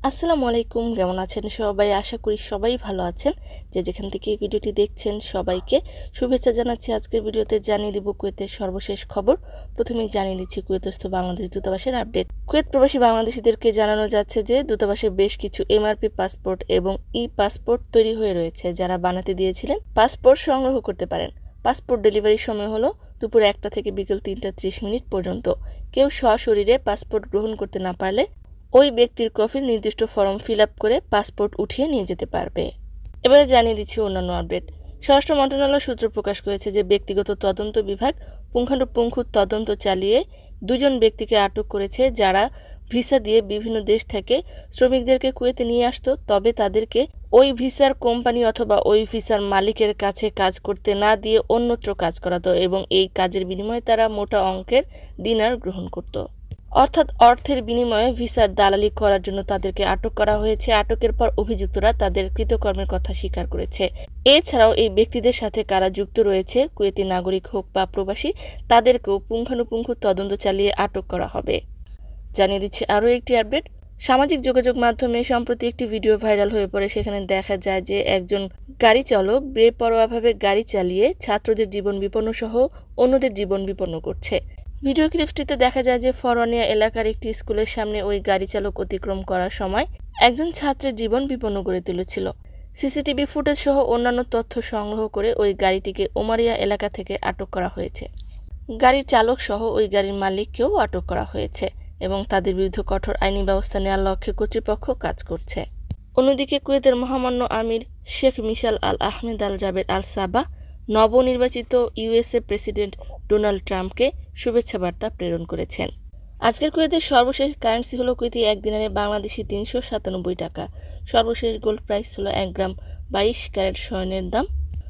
আসসালামু আলাইকুম, কেমন আছেন সবাই? আশা করি সবাই ভালো আছেন। যে যেখান থেকে এই ভিডিওটি দেখছেন সবাইকে শুভেচ্ছা জানাচ্ছি। আজকের ভিডিওতে জানিয়ে দিব কুয়েতের সর্বশেষ খবর। প্রথমেই জানিয়ে দিচ্ছি কুয়েতস্থ বাংলাদেশ দূতাবাসের আপডেট। কুয়েত প্রবাসী বাংলাদেশিদেরকে জানানো যাচ্ছে যে দূতাবাসে বেশ কিছু এমআরপি পাসপোর্ট এবং ই পাসপোর্ট তৈরি হয়ে রয়েছে। যারা বানাতে দিয়েছিলেন পাসপোর্ট সংগ্রহ করতে পারেন। পাসপোর্ট ডেলিভারির সময় হলো দুপুর 1টা থেকে বিকেল 3টা 30 পর্যন্ত। কেউ সশরীরে পাসপোর্ট গ্রহণ করতে না পারলে ওই ব্যক্তির কফিল নির্দিষ্ট ফর্ম ফিল আপ করে পাসপোর্ট উঠিয়ে নিয়ে যেতে পারবে। এবারে জানিয়ে দিচ্ছি অন্যান্য আপডেট। স্বরাষ্ট্র মন্ত্রণালয় সূত্র প্রকাশ করেছে যে ব্যক্তিগত তদন্ত বিভাগ পুঙ্খানুপুঙ্খ তদন্ত চালিয়ে দুজন ব্যক্তিকে আটক করেছে যারা ভিসা দিয়ে বিভিন্ন দেশ থেকে শ্রমিকদেরকে কুয়েতে নিয়ে আসতো, তবে তাদেরকে ওই ভিসার কোম্পানি অথবা ওই ভিসার মালিকের কাছে কাজ করতে না দিয়ে অন্যত্র কাজ করাতো এবং এই কাজের বিনিময়ে তারা মোটা অঙ্কের দিনার গ্রহণ করত। অর্থাৎ অর্থের বিনিময়ে ভিসার দালালি করার জন্য তাদেরকে আটক করা হয়েছে। আটকের পর অভিযুক্তরা তাদের কৃতকর্মের কথা স্বীকার করেছে। এছাড়াও এই ব্যক্তিদের সাথে কারা যুক্ত রয়েছে, কুয়েতি নাগরিক হোক বা প্রবাসী, তাদেরকেও পুঙ্খানুপুঙ্খ তদন্ত চালিয়ে আটক করা হবে। জানিয়ে দিচ্ছে আরও একটি আপডেট। সামাজিক যোগাযোগ মাধ্যমে সম্প্রতি একটি ভিডিও ভাইরাল হয়ে পড়ে। সেখানে দেখা যায় যে একজন গাড়ি চালক বেপরোয়াভাবে গাড়ি চালিয়ে ছাত্রদের জীবন বিপন্ন সহ অন্যদের জীবন বিপন্ন করছে। ভিডিও ক্লিপসটিতে দেখা যায় যে ফরওয়ানিয়া এলাকার একটি স্কুলের সামনে ওই গাড়ি চালক অতিক্রম করার সময় একজন ছাত্রের জীবন বিপন্ন করে তুলেছিল। সিসিটিভি ফুটেজ সহ অন্যান্য তথ্য সংগ্রহ করে ওই গাড়িটিকে ওমারিয়া এলাকা থেকে আটক করা হয়েছে। গাড়ির চালক সহ ওই গাড়ির মালিককেও আটক করা হয়েছে এবং তাদের বিরুদ্ধে কঠোর আইনি ব্যবস্থা নেওয়ার লক্ষ্যে কর্তৃপক্ষ কাজ করছে। অন্যদিকে কুয়েতের মহামান্য Amir Sheikh Mishal Al Ahmad Al Jaber Al Sabah নবনির্বাচিত ইউএসএ প্রেসিডেন্ট ডোনাল্ড ট্রাম্পকে শুভেচ্ছা বার্তা প্রেরণ করেছেন। আজকের কুয়েতের সর্বশেষ কারেন্সি হলো কুয়েতি 1 দিনারে বাংলাদেশি 397 টাকা। সর্বশেষ গোল্ড প্রাইস হলো 1 গ্রাম 22 ক্যারেট স্বর্ণের দাম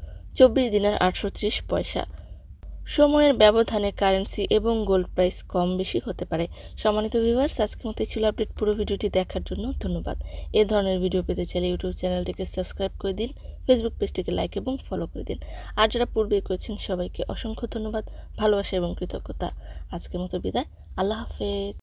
24 দিনার 830 পয়সা। সময়ের ব্যবধানে কারেন্সি এবং গোল্ড প্রাইস কম বেশি হতে পারে। সম্মানিত ভিউয়ার্স, আজকের মতো ছিল আপডেট। পুরো ভিডিওটি দেখার জন্য ধন্যবাদ। এই ধরনের ভিডিও পেতে চাইলে ইউটিউব চ্যানেলটিকে সাবস্ক্রাইব করে দিন, ফেসবুক পেজটিকে লাইক এবং ফলো করে দিন। আর যারা পূর্বে করেছেন সবাইকে অসংখ্য ধন্যবাদ, ভালোবাসা এবং কৃতজ্ঞতা। আজকের মতো বিদায়, আল্লাহ হাফেজ।